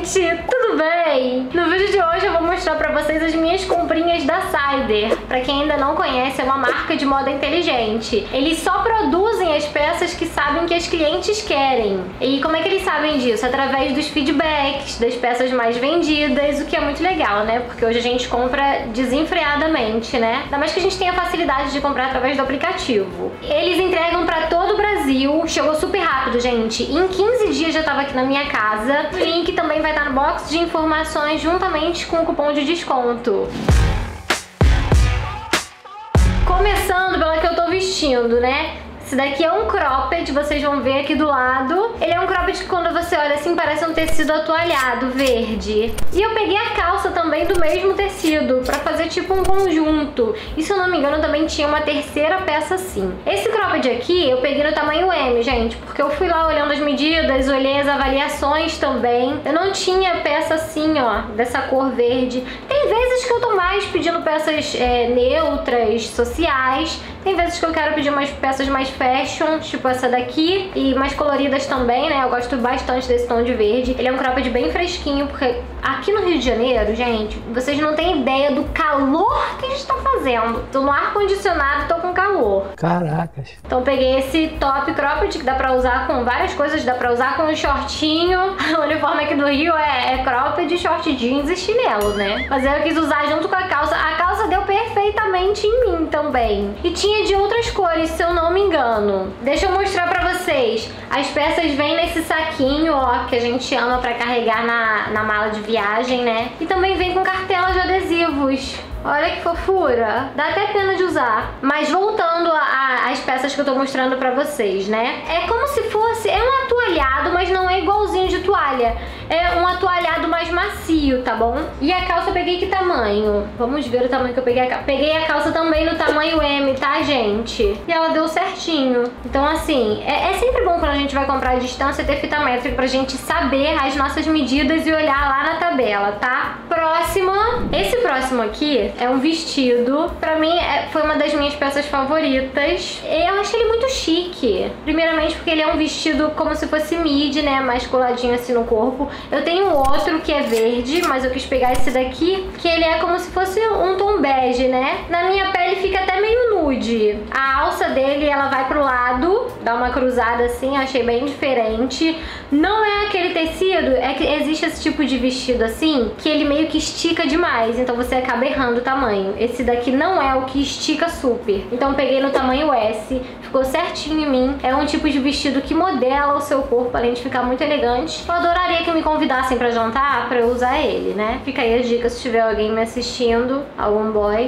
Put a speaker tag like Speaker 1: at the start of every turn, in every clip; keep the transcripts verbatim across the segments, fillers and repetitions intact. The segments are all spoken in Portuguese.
Speaker 1: gente, tudo bem? No vídeo de hoje eu vou mostrar pra vocês as minhas comprinhas da Cider. Pra quem ainda não conhece, é uma marca de moda inteligente. Eles só produzem as peças que sabem que as clientes querem. E como é que eles sabem disso? Através dos feedbacks, das peças mais vendidas, o que é muito legal, né? Porque hoje a gente compra desenfreadamente, né? Ainda mais que a gente tem a facilidade de comprar através do aplicativo. Eles entregam pra todo o Brasil, chegou super rápido, gente. Em quinze dias já tava aqui na minha casa. O link também vai estar no box de informações juntamente com o cupom de desconto. Começando pela que eu tô vestindo, né? Esse daqui é um cropped, vocês vão ver aqui do lado. Ele é um cropped que quando você olha assim parece um tecido atualhado, verde. E eu peguei a calça também do mesmo tecido, pra fazer tipo um conjunto. E se eu não me engano também tinha uma terceira peça assim. Esse cropped aqui eu peguei no tamanho M, gente, porque eu fui lá olhando as medidas, olhei as avaliações também. Eu não tinha peça assim, ó, dessa cor verde. Tem vezes que eu tô mais pedindo peças é, neutras, sociais. Tem vezes que eu quero pedir umas peças mais fashion, tipo essa daqui, e mais coloridas também, né? Eu gosto bastante desse tom de verde. Ele é um cropped bem fresquinho, porque aqui no Rio de Janeiro, gente, vocês não têm ideia do calor que a gente tá fazendo. Tô no ar-condicionado e tô com calor.
Speaker 2: Caracas.
Speaker 1: Então peguei esse top cropped, que dá pra usar com várias coisas. Dá pra usar com um shortinho. O uniforme aqui do Rio é, é cropped, short jeans e chinelo, né? Mas eu quis usar junto com a calça. A calça deu perfeitamente em mim também. E tinha de outras cores, se eu não me engano. Deixa eu mostrar pra vocês. As peças vêm nesse saquinho, ó, que a gente ama pra carregar na, na mala de viagem, né? E também vem com cartela de adesivos. Olha que fofura. Dá até pena de usar. Mas voltando às peças que eu tô mostrando pra vocês, né? É como se fosse... É um atualhado, mas não é igualzinho de toalha. É um atualhado mais macio, tá bom? E a calça eu peguei que tamanho? Vamos ver o tamanho que eu peguei a calça. Peguei a calça também no tamanho M, tá, gente? E ela deu certinho. Então, assim, é, é sempre bom quando a gente vai comprar à distância ter fita métrica pra gente saber as nossas medidas e olhar lá na tabela, tá? Próxima. Esse próximo aqui é um vestido. Pra mim, é, foi uma das minhas peças favoritas. Eu achei ele muito chique. Primeiramente porque ele é um vestido como se fosse midi, né? Mais coladinho assim no corpo. Eu tenho outro que é verde, mas eu quis pegar esse daqui, que ele é como se fosse um tom bege, né? Na minha pele fica até meio nude. A alça dele, ela vai pro lado, dá uma cruzada assim, achei bem diferente. Não é aquele tecido, é que existe esse tipo de vestido assim, que ele meio que estica demais, então você acaba errando o tamanho. Esse daqui não é o que estica super. Então eu peguei no tamanho S, ficou certinho em mim. É um tipo de vestido que modela o seu corpo, além de ficar muito elegante. Eu adoraria que me convidassem pra jantar pra eu usar ele, né? Fica aí a dica se tiver alguém me assistindo, algum boy.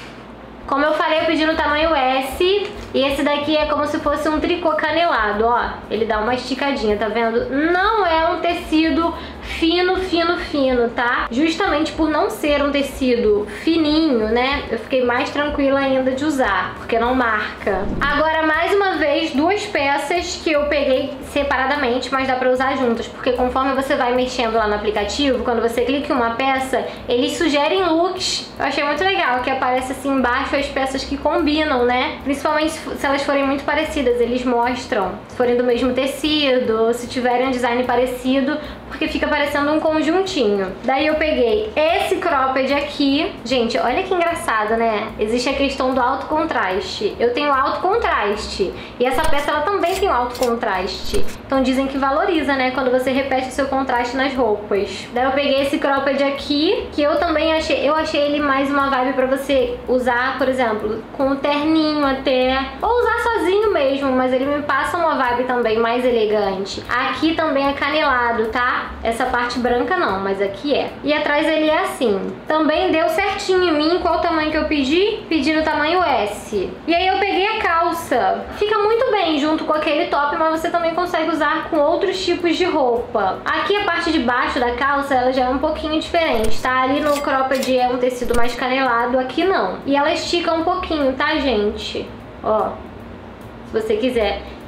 Speaker 1: Como eu falei, eu pedi no tamanho S. E esse daqui é como se fosse um tricô canelado, ó. Ele dá uma esticadinha, tá vendo? Não é um tecido fino, fino, fino, tá? Justamente por não ser um tecido fininho, né? Eu fiquei mais tranquila ainda de usar, porque não marca. Agora, mais uma vez, duas peças que eu peguei separadamente, mas dá pra usar juntas, porque conforme você vai mexendo lá no aplicativo, quando você clica em uma peça, eles sugerem looks. Eu achei muito legal, que aparece assim embaixo as peças que combinam, né? Principalmente se elas forem muito parecidas, eles mostram. Se forem do mesmo tecido, se tiverem um design parecido, porque fica parecendo um conjuntinho. Daí eu peguei esse cropped aqui. Gente, olha que engraçado, né? Existe a questão do alto contraste. Eu tenho alto contraste. E essa peça, ela também tem alto contraste. Então dizem que valoriza, né? Quando você repete o seu contraste nas roupas. Daí eu peguei esse cropped aqui, que eu também achei... Eu achei ele mais uma vibe pra você usar, por exemplo, com um terninho até. Ou usar sozinho mesmo, mas ele me passa uma vibe também mais elegante. Aqui também é canelado, tá? Essa parte branca não, mas aqui é. E atrás ele é assim. Também deu certinho em mim. Qual o tamanho que eu pedi? Pedi no tamanho S. E aí eu peguei a calça. Fica muito bem junto com aquele top, mas você também consegue usar com outros tipos de roupa. Aqui a parte de baixo da calça, ela já é um pouquinho diferente, tá? Ali no cropped é um tecido mais canelado, aqui não. E ela estica um pouquinho, tá, gente? Ó, se você quiser.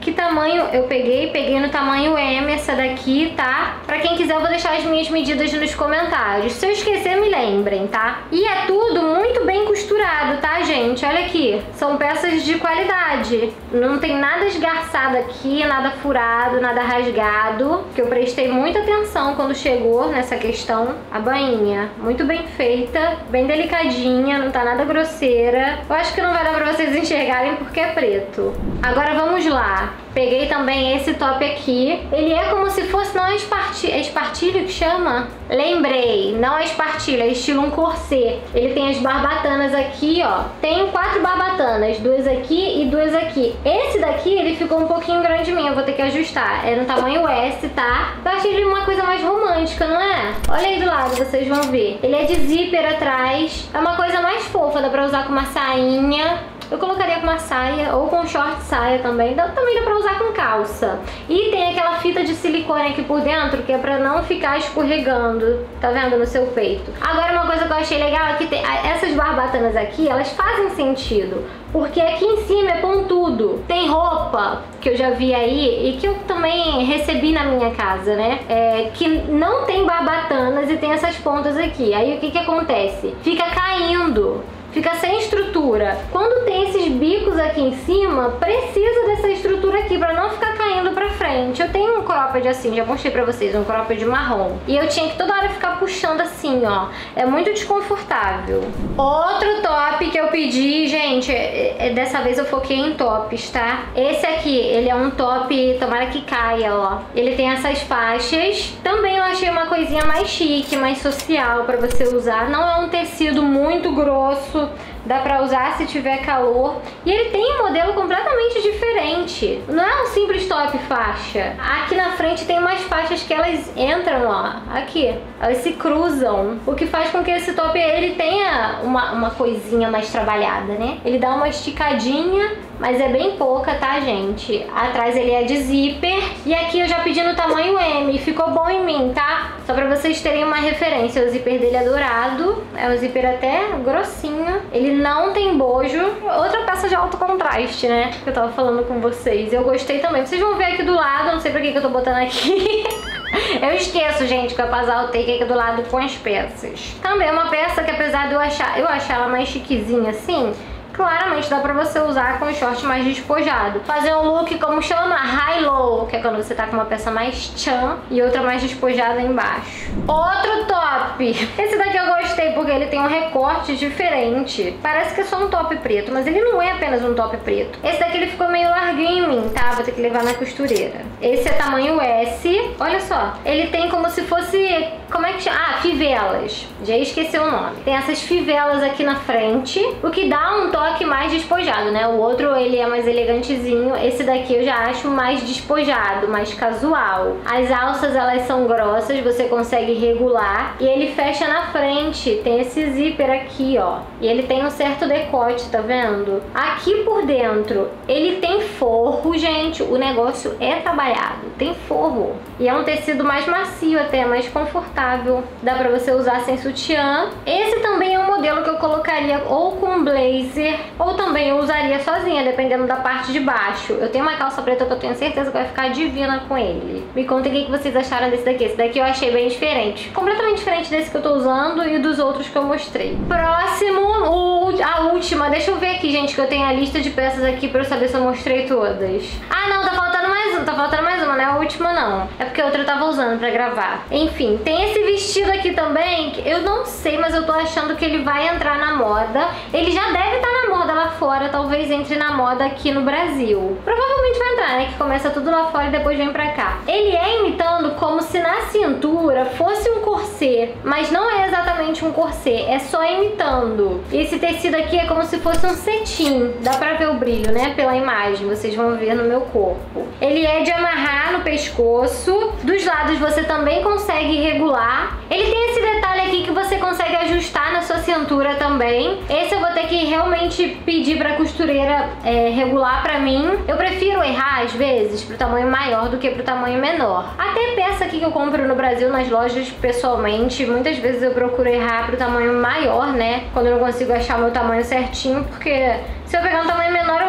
Speaker 1: que tamanho eu peguei. Peguei no tamanho M essa daqui, tá? Pra quem quiser, eu vou deixar as minhas medidas nos comentários. Se eu esquecer, me lembrem, tá? E é tudo muito bem costurado, tá, gente? Olha aqui, são peças de qualidade. Não tem nada esgarçado aqui, nada furado, nada rasgado, que eu prestei muita atenção quando chegou nessa questão. A bainha, muito bem feita, bem delicadinha, não tá nada grosseira. Eu acho que não vai dar pra vocês enxergarem porque é preto. Agora vamos lá. Peguei também esse top aqui. Ele é como se fosse, não é espartilho, é espartilho que chama? Lembrei, não é espartilho, é estilo um corset. Ele tem as barbatanas aqui, ó. Tem quatro barbatanas, duas aqui e duas aqui. Esse daqui, ele ficou um pouquinho grande em mim, eu vou ter que ajustar. É no tamanho S, tá? Eu achei ele uma coisa mais romântica, não é? Olha aí do lado, vocês vão ver. Ele é de zíper atrás. É uma coisa mais fofa, dá pra usar com uma sainha. Eu colocaria com uma saia ou com short saia também. Também dá pra usar com calça. E tem aquela fita de silicone aqui por dentro, que é pra não ficar escorregando, tá vendo, no seu peito. Agora, uma coisa que eu achei legal é que tem, essas barbatanas aqui, elas fazem sentido, porque aqui em cima é pontudo. Tem roupa que eu já vi aí e que eu também recebi na minha casa, né? É, que não tem barbatanas e tem essas pontas aqui. Aí o que que acontece? Fica caindo. Fica sem estrutura. Quando tem esses bicos aqui em cima, precisa dessa estrutura aqui pra não ficar caindo pra frente. Eu tenho um cropped assim, já mostrei pra vocês, um cropped marrom. E eu tinha que toda hora ficar puxando assim, ó. É muito desconfortável. Outro top que eu pedi, gente, é, é, dessa vez eu foquei em tops, tá? Esse aqui, ele é um top, tomara que caia, ó. Ele tem essas faixas. Também eu achei uma coisinha mais chique, mais social pra você usar. Não é um tecido muito grosso. Dá pra usar se tiver calor. E ele tem um modelo completamente diferente. Não é um simples top faixa. Aqui na frente tem umas faixas que elas entram, ó. Aqui. Elas se cruzam. O que faz com que esse top ele tenha uma, uma coisinha mais trabalhada, né? Ele dá uma esticadinha, mas é bem pouca, tá, gente? Atrás ele é de zíper. E aqui eu já pedi no tamanho M. Ficou bom em mim, tá? Só pra vocês terem uma referência. O zíper dele é dourado. É um zíper até grossinho. Ele não tem bojo. Outra peça de alto contraste, né? Que eu tava falando com vocês. Eu gostei também. Vocês vão ver aqui do lado. Eu não sei pra que que eu tô botando aqui. Eu esqueço, gente, que eu pasaltei aqui do lado com as peças. Também é uma peça que, apesar de eu achar, eu achar ela mais chiquezinha assim, claramente dá pra você usar com o short mais despojado. Fazer um look como chama high-low, que é quando você tá com uma peça mais tchan e outra mais despojada embaixo. Outro top. Esse daqui eu gostei porque ele tem um recorte diferente. Parece que é só um top preto, mas ele não é apenas um top preto. Esse daqui ele ficou meio larguinho em mim, tá? Vou ter que levar na costureira. Esse é tamanho S. Olha só. Ele tem como se fosse... Como é que chama? Ah, fivelas. Já esqueci o nome. Tem essas fivelas aqui na frente, o que dá um toque mais despojado, né? O outro, ele é mais elegantezinho. Esse daqui eu já acho mais despojado, mais casual. As alças, elas são grossas, você consegue regular. E ele fecha na frente. Tem esse zíper aqui, ó. E ele tem um certo decote, tá vendo? Aqui por dentro, ele tem forro, gente. O negócio é trabalhado. Tem forro. E é um tecido mais macio até, mais confortável. Dá pra você usar sem sutiã. Esse também é um modelo que eu colocaria ou com blazer, ou também eu usaria sozinha, dependendo da parte de baixo. Eu tenho uma calça preta que eu tenho certeza que vai ficar divina com ele. Me contem o que vocês acharam desse daqui. Esse daqui eu achei bem diferente. Completamente diferente desse que eu tô usando e dos outros que eu mostrei. Próximo, o, a última. Deixa eu ver aqui, gente, que eu tenho a lista de peças aqui pra eu saber se eu mostrei todas. Ah, não, tá faltando mais uma. Tá faltando mais uma, não é a última, não. É porque a outra eu tava usando pra gravar. Enfim, tem esse vestido aqui também, que eu não sei, mas eu tô achando que ele vai entrar na moda. Ele já deve estar na moda lá fora, talvez entre na moda aqui no Brasil. Provavelmente vai entrar, né? Que começa tudo lá fora e depois vem pra cá. Ele é imitando como se na cintura fosse um corset, mas não é exatamente um corset, é só imitando. Esse tecido aqui é como se fosse um cetim. Dá pra ver o brilho, né? Pela imagem, vocês vão ver no meu corpo. Ele é de amarrar no pescoço. Dos lados você também consegue regular. Ele tem esse detalhe aqui que você consegue ajustar na sua cintura também. Esse eu vou ter que realmente pedir pra costureira é, regular pra mim. Eu prefiro errar às vezes pro tamanho maior do que pro tamanho menor. Até peça aqui que eu compro no Brasil nas lojas pessoalmente, muitas vezes eu procuro errar pro tamanho maior, né? Quando eu não consigo achar o meu tamanho certinho, porque se eu pegar um tamanho menor eu vou fazer o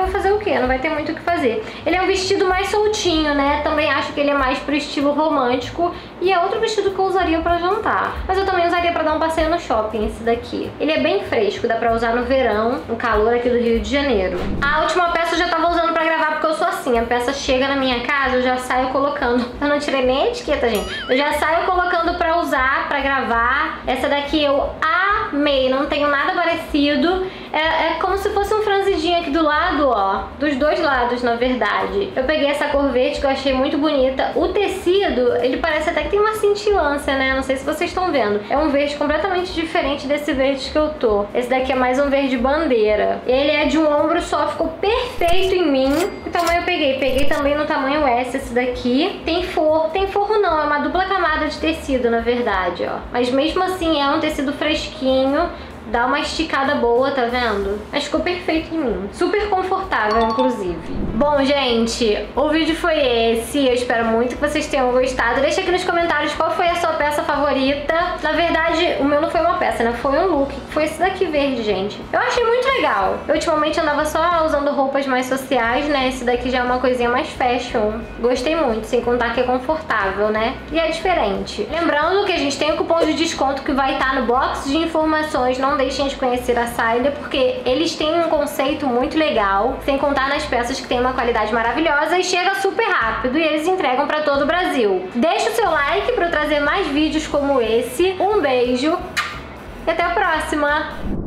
Speaker 1: quê? Não vai ter muito o que fazer. Ele é um vestido mais soltinho, né? Também acho que ele é mais pro estilo romântico. E é outro vestido que eu usaria pra jantar. Mas eu também usaria pra dar um passeio no shopping, esse daqui. Ele é bem fresco, dá pra usar no verão, no calor aqui do Rio de Janeiro. A última peça eu já tava usando pra gravar, porque eu sou assim. A peça chega na minha casa, eu já saio colocando. Eu não tirei nem a etiqueta, gente. Eu já saio colocando pra usar, pra gravar. Essa daqui eu amei, não tenho nada parecido. É, é como se fosse um franzidinho aqui do lado, ó. Dos dois lados, na verdade. Eu peguei essa cor verde que eu achei muito bonita. O tecido, ele parece até que tem uma cintilância, né? Não sei se vocês estão vendo. É um verde completamente diferente desse verde que eu tô. Esse daqui é mais um verde bandeira. Ele é de um ombro só, ficou perfeito em mim. Que tamanho eu peguei? Peguei também no tamanho S esse daqui. Tem forro. Tem forro não, é uma dupla camada de tecido, na verdade, ó. Mas mesmo assim é um tecido fresquinho. Dá uma esticada boa, tá vendo? Mas ficou perfeito em mim. Super confortável, inclusive. Bom, gente, o vídeo foi esse. Eu espero muito que vocês tenham gostado. Deixa aqui nos comentários qual foi a sua peça favorita. Na verdade, o meu não foi uma peça, né? Foi um look. Foi esse daqui verde, gente. Eu achei muito legal. Eu ultimamente andava só usando roupas mais sociais, né? Esse daqui já é uma coisinha mais fashion. Gostei muito, sem contar que é confortável, né? E é diferente. Lembrando que a gente tem o cupom de desconto que vai estar no box de informações. Não deixem de conhecer a Sailer, porque eles têm um conceito muito legal, sem contar nas peças que tem uma qualidade maravilhosa e chega super rápido e eles entregam para todo o Brasil. Deixa o seu like para eu trazer mais vídeos como esse. Um beijo e até a próxima!